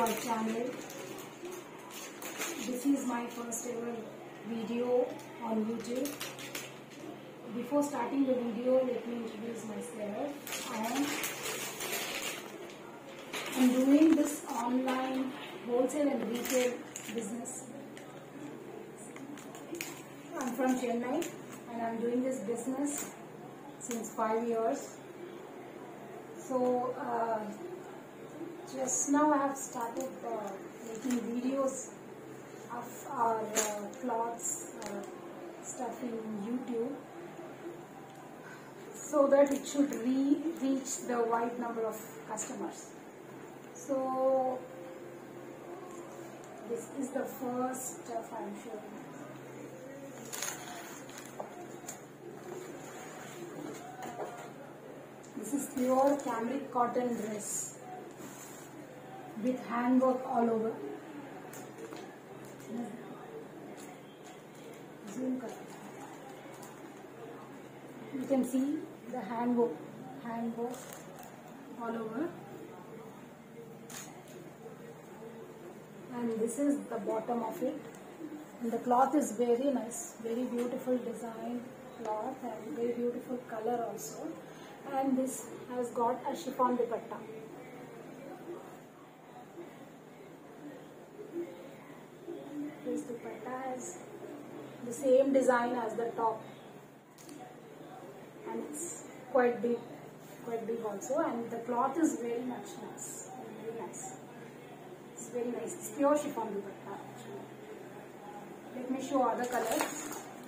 my channel. This is my first ever video on YouTube. Before starting the video, let me introduce myself. I am doing this online wholesale and retail business. I'm from Chennai and I'm doing this business since 5 years. So just now I have started making videos of our clothes stuff in YouTube, so that it should reach the wide number of customers. So this is the first stuff I am showing. This is pure cambric cotton dress with handwork all over. Zoom color. You can see the handwork all over. And this is the bottom of it. And the cloth is very nice, very beautiful design cloth and very beautiful color also. And this has got a chiffon dupatta. This dupatta has the same design as the top, and it's quite big also. And the cloth is very much nice, very nice. It's very nice. It's pure chiffon dupatta actually. Let me show other colors.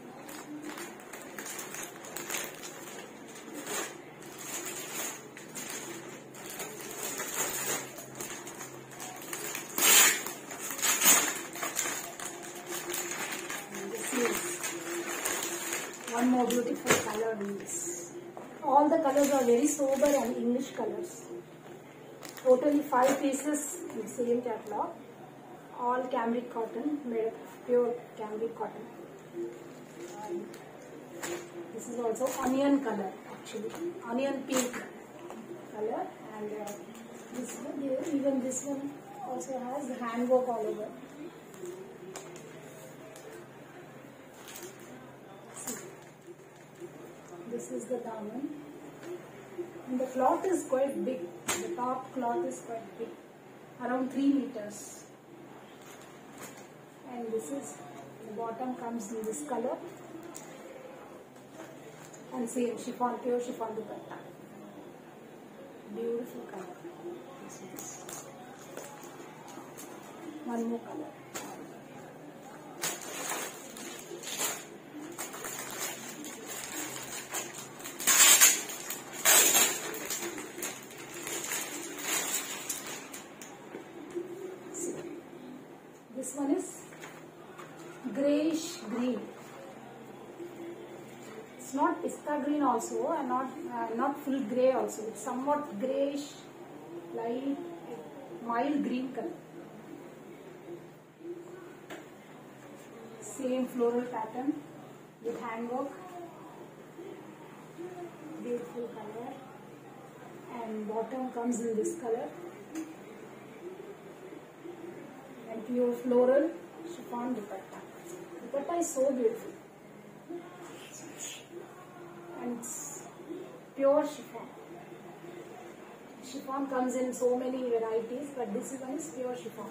One more beautiful color in this. All the colors are very sober and English colors. Totally 5 pieces in the same catalog. All cambric cotton, made of pure cambric cotton. And this is also onion color actually, onion pink color. And this one, even this one also has handwork all over. This is the daman, and the cloth is quite big. The top cloth is quite big, around 3 meters. And this is, the bottom comes in this color, and same chiffon, pure chiffon dupatta. Beautiful color. This is one more color. This one is greyish green. It's not pista green also, and not full grey also. It's somewhat greyish, light, mild green color. Same floral pattern with handwork. Beautiful color. And bottom comes in this color. And pure floral chiffon dupatta. Dupatta is so beautiful. And it's pure chiffon. Chiffon comes in so many varieties, but this one is pure chiffon.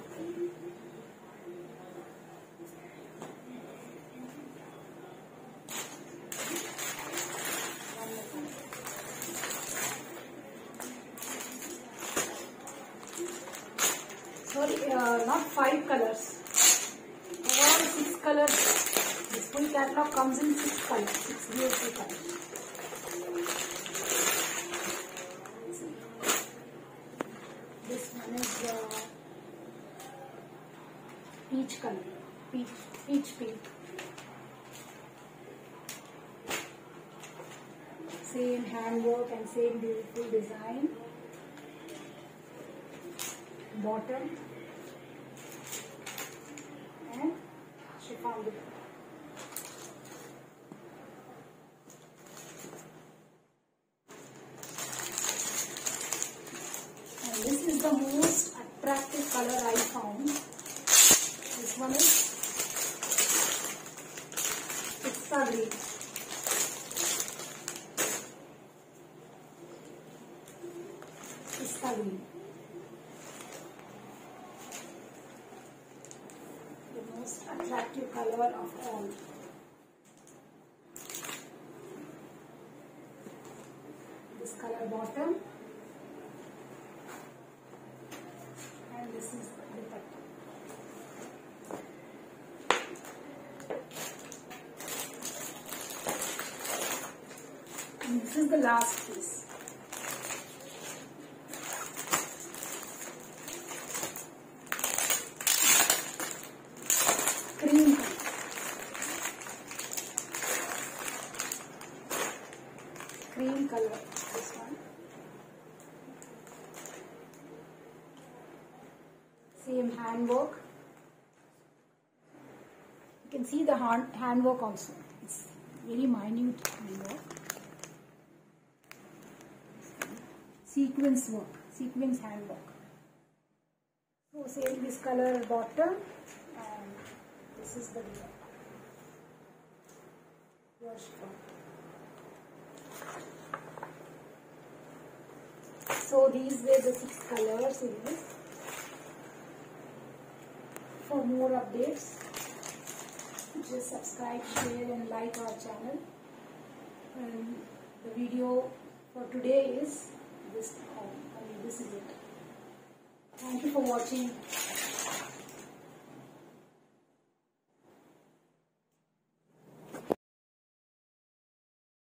Sorry, not 5 colors. Overall 6 colors. This full catalog comes in 6 colors. 6 beautiful colors. This one is peach color. Peach pink. Same handwork and same beautiful design. Bottom and chiffon dupatta. And this is the most attractive color I most attractive color of all. This color bottom, and this is the dupatta. And this is the last piece. Cream color. Cream color, this one. Same handwork. You can see the handwork also. It's very minute handwork. Sequence work, sequence handwork. So same this color bottom, and this is the wash front. So these were the 6 colors in this. For more updates, just subscribe, share and like our channel. And the video for today is this. This is it. Thank you for watching.